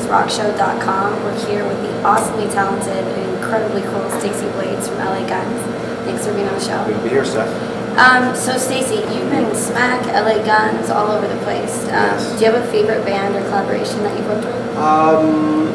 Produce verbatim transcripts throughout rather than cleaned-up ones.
rock show dot com. We're here with the awesomely talented and incredibly cool Stacey from L A Guns. Thanks for being on the show. Good to be here, Steph. Um, so Stacey, you've been Smack, L A Guns, all over the place. Um, Yes. Do you have a favorite band or collaboration that you've worked with? Um,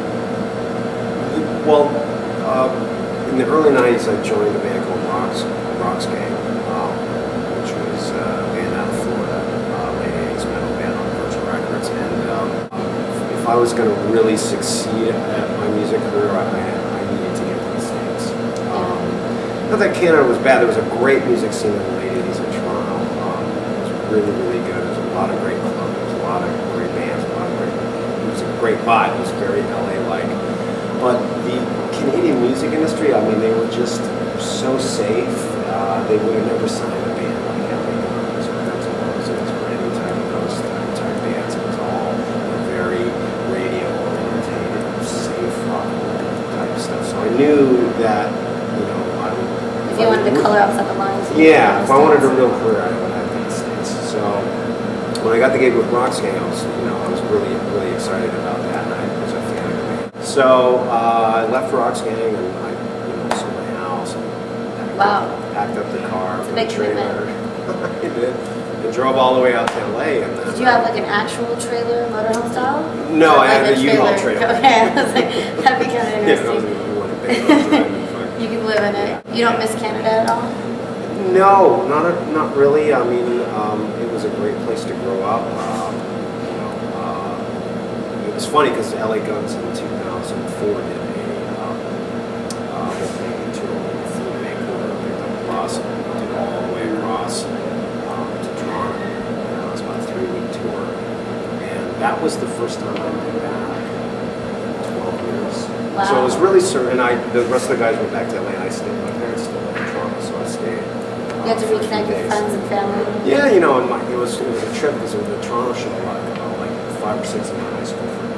well, uh, in the early nineties, I joined a band called Rocks, Rocks Gang, um, which was uh, a band out of Florida, uh, late eighties metal band on Virgin Records. And um, if I was going to really succeed at my music career, I, I needed to get to the States. Um, not that Canada was bad. There was a great music scene in the late eighties in Toronto. Um, it was really, really good. There was a lot of great clubs. There was a lot of great bands, a lot of great, it was a great vibe. It was very L A-like. But the Canadian music industry, I mean, they were just so safe. Uh, they would have never signed a band like L A Guns or Guns N' Roses or any type of those type bands. It was all very radio-oriented, safe rock type stuff. So I knew that, you know, I would. If you wanted to color outside the lines. Yeah, if I wanted a real career, I would have to the States. So when I got the gig with Rocks Gang, I was, you know, I was really, really excited about that, and I was a fan of the band. So uh, I left Rocks Gang, and I, you know, sold my house, and packed, Wow. up, packed up the car, It's a big trailer, I did, and drove all the way out to L A. And then, Did you have like an actual trailer, motorhome style? No, Or I like had a U-Haul trailer. Okay, I was like, that'd be kind of Yeah, that was interesting. the one thing. You can live in it. You don't miss Canada at all? No, not a, not really. I mean, um, it was a great place to grow up. Um, you know, uh, it was funny because L A Guns in two thousand four did a um, uh, opening tour through Vancouver, picked up a bus, and did all the way across um, to Toronto. And it was about a three-week tour, and that was the first time I'd been back in twelve years. Wow. So it was really certain. I the rest of the guys went back to L A, and I stayed. My parents still live in Toronto, so I stayed. You had to reconnect with friends and family? Yeah, you know, and my, it was it was a trip because it was a Toronto show, like about like five or six of my high school friends.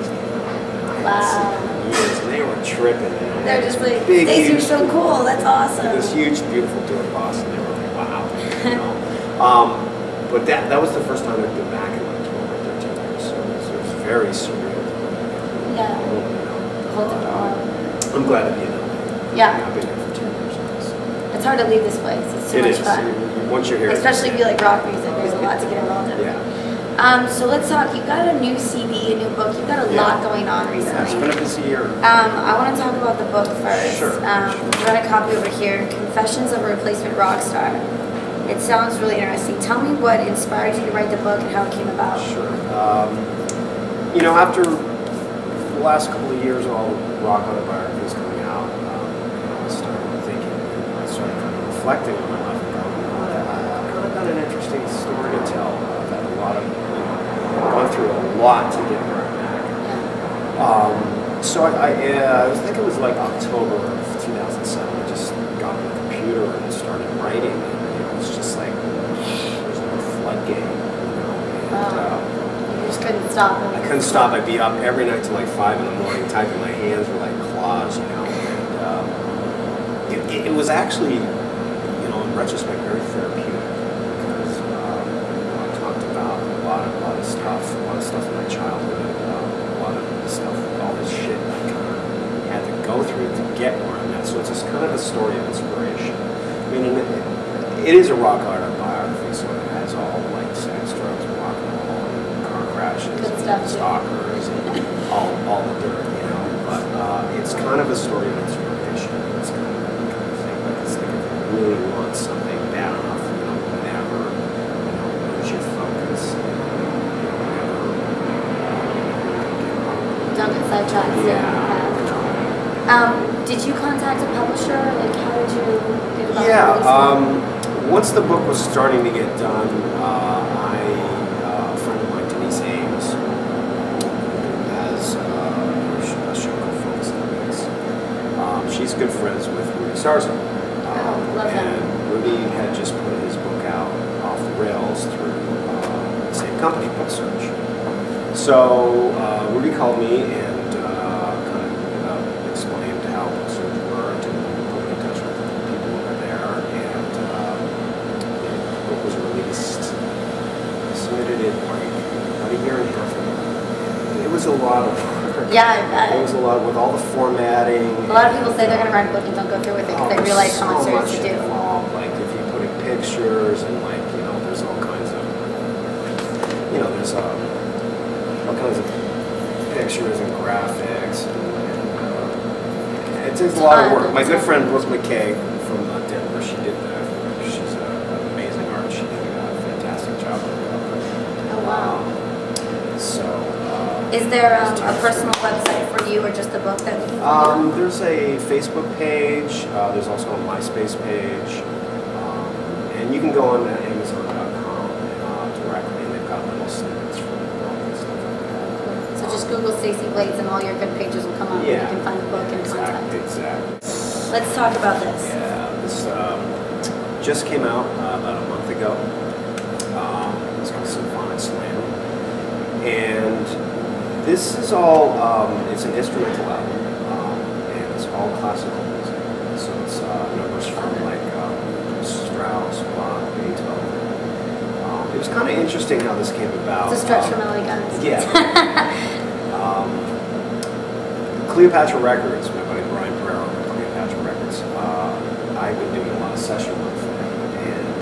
Wow. Years, and they were tripping. You know, They're just like, big, Stacey, you're huge, so cool. That's awesome. this huge, beautiful tour in Boston. They were like, wow. You know? um, but that that was the first time I'd been back in like twelve or thirteen years, so it was, it was very surreal. Yeah. You know, Whole different uh, world. I'm glad to be in L A. Yeah. I've been here for ten years. So. It's hard to leave this place. It's too It much is. fun. Once you're here. Especially if you like rock music. There's a lot to get involved in. Yeah. Um, so let's talk. You've got a new C D, a new book. You've got a Yeah. lot going on Yeah, it's recently. been a busy year. Um, I want to talk about the book first. Sure, Um, sure. I've got a copy over here, Confessions of a Replacement Rock Star. It sounds really interesting. Tell me what inspired you to write the book and how it came about. Sure. Um, you know, after the last couple of years, all rock autobiographies coming out, um, you know, I started thinking, I started kind of reflecting on my life and going, you know, I, I've kind of got an interesting story to tell. I've had a lot of, you know, gone through a lot to get where I'm at. Yeah. Um, so I, I, uh, I think it was like October of two thousand seven. I just got on the computer and started writing. And it was just like there's no floodgate, you know. And, Wow. uh, You just couldn't stop it. I couldn't stop. I'd be up every night till like five in the morning, typing. My hands were like claws, you know. And um, it, it, it was actually, you know, in retrospect, very therapeutic because um, you know, I talked about a lot of, a lot of stuff, a lot of stuff in my childhood, um, a lot of the stuff, all this shit I kind of had to go through to get where I'm at. So it's just kind of a story of inspiration. I mean, and it, it is a rock autobiography, so it has all like sex, drugs, and rock and roll, and car crashes, Good stuff, and too. stalkers, and all, all the dirt, you know. But uh, it's kind of a story of inspiration. It's kind of that kind of thing. Like it's like if you really want something bad enough, you know, never, you know, lose your focus. You know, never. Don't get sidetracked. Yeah. Um, did you contact a publisher? Like, how did you get about Yeah. releasing it? Um, once the book was starting to get done, uh, I, uh, a friend of mine, Denise Ames, has uh, a show called Focus on the Mix. Um, she's good friends with Rudy Sarzo. Um, Oh, love him. And Rudy had just put his book out off the rails through uh, the same company, Book Search. So uh, Rudy called me and uh, kind of uh, explained how Book Search worked and put me in touch with people over there. And uh, the book was released. I submitted it like about a year and a half ago. It was a lot of work. work. Yeah, I bet. It was a lot with all the formatting. A lot of people say they're going to write a book and don't go through with it because Oh, they realize so how much there much is to do. involved. Like if you put in pictures and like, you know, there's all kinds of, you know, there's um, all kinds of pictures and graphics. And, and, uh, it takes a lot of work. My good friend Brooke McKay from uh, Denver, she did that. She's uh, an amazing artist. She did a fantastic job on the cover. Oh, wow. Um, so. Uh, Is there um, a personal website for you or just the book that we can Um, find? there's a Facebook page. Uh, there's also a MySpace page. Um, and you can go on to Amazon dot com uh, directly, and they've got little snippets from the book and stuff like that. So just Google Stacey Blades and all your good pages will come up and Yeah. you can find the book and contact. Exactly, exactly. Let's talk about this. Yeah, this um, just came out uh, about a month ago. Um, it's called Symphonic Slam. And this is all, um, it's an instrumental album, um, and it's all classical music. So it's uh, numbers from like um, Strauss, Bach, Beethoven. Um, it was kind of interesting how this came about. It's a stretch um, from L A Guns. Yeah. um, Cleopatra Records, my buddy Brian Pereira from Cleopatra Records, uh, I've been doing a lot of session work for him, and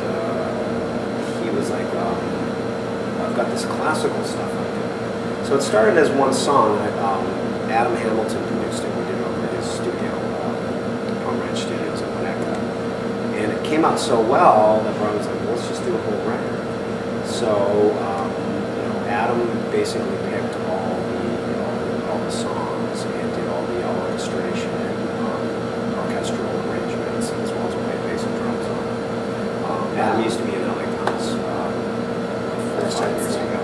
uh, he was like, um, I've got this classical stuff I do. So it started as one song. I, um, Adam Hamilton produced it. We did it over at his studio, uh, Palm Ranch Studios in Winnetka. And it came out so well that Brian was like, well, let's just do a whole record. So, um, you know, Adam basically picked all the, all the, all the songs and did all the orchestration and um, orchestral arrangements, as well as played bass and drums on it. Um, Adam used to be in L A Guns um, four or five years ago.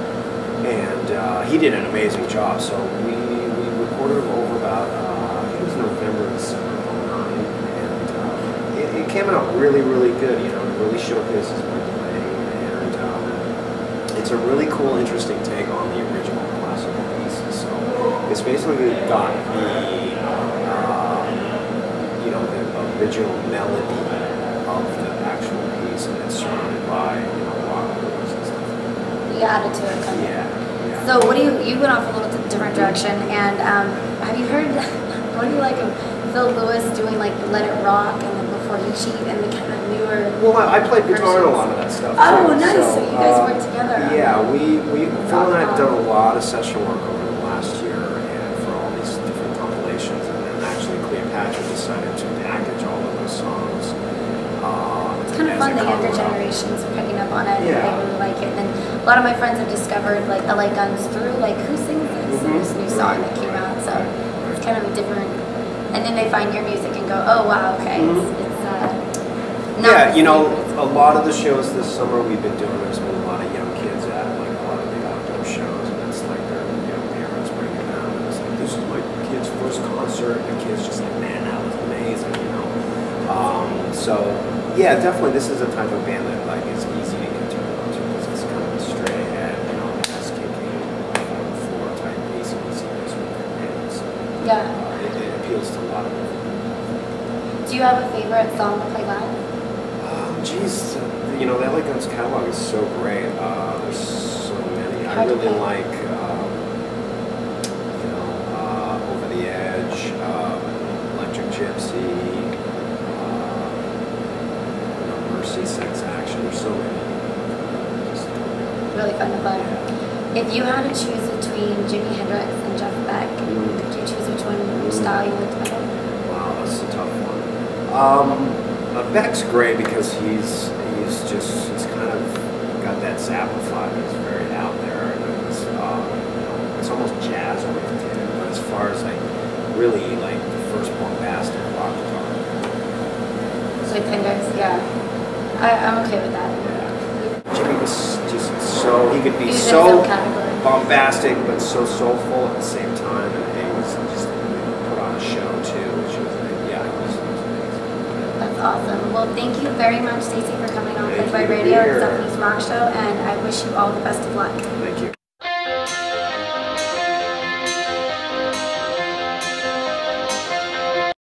And uh, he did an amazing job. So we, we recorded him over about, uh, I think it was November, December of oh nine. And uh, it, it came out really, really good. You know, it really showcases my playing. And um, it's a really cool, interesting take on the original classical pieces. So it's basically got the, uh, you know, the original melody of the actual piece, and it's surrounded by, you know, rock chords and stuff. You added to it. Kind of. Yeah. yeah. So what do you, you went off a little different direction, and um, have you heard, what do you like of Phil Lewis doing like Let It Rock and then Before You Cheat and the kind of newer Well, I, I played guitar in a versions? lot of that stuff. Oh, too. nice. So, you guys uh, work together. Yeah, we, we Phil and I have Awesome. done a lot of session work over the last year, and for all these different compilations, and then actually Cleopatra decided to package all of those songs. Uh, It's kind of as fun. a The younger cover album. generations are picking up on it, and Yeah. they really like it. And a lot of my friends have discovered like L A Guns through like who sings this and Mhm. this new song that came out. So it's kind of a different. And then they find your music and go, oh wow, okay, Mhm. it's, it's uh, not Yeah, the you know, same, but it's a lot of the shows this summer we've been doing, there's been a lot of young kids at like a lot of the outdoor shows, and it's like their you know, parents bringing them, and it's like, this is my kid's first concert, and the kid's just like, man, that was amazing, you know. Um, so, yeah, definitely this is a type of band that like is easy to get turned on to, because it's kind of a straight ahead, you know, ass kicking, on the floor type A C D C band, so yeah. uh, it, it appeals to a lot of people. Do you have a favorite song to play live? Um, Jeez, you know, the L A Guns catalog is so great. Uh, there's so many. I Hard to really pick. like, um, you know, uh, Over the Edge, um, Electric Gypsy, uh, you know, Mercy, Sex Action. There's so many. Just, Really fun to play. yeah. If you had to choose between Jimi Hendrix and Jeff Beck, Mm. could you choose which one which style you liked better? Wow, that's a tough one. Um, uh, Beck's great because he's he's just he's kind of got that amplified. He's very out there, and it's uh, you know it's almost jazz oriented. But as far as like really like the first bombastic rock guitar, With Hendrix, yeah. I, I'm okay with that. yeah, Jimmy was just so he could be He was in his so own category. bombastic but so soulful at the same time, and he was just put on a show too, which was yeah, it was, it was amazing. That's awesome. Well, thank you very much, Stacey, for coming on Thank Play by you to be Radio, here. Stephanie's Rock Show, and I wish you all the best of luck. Thank you.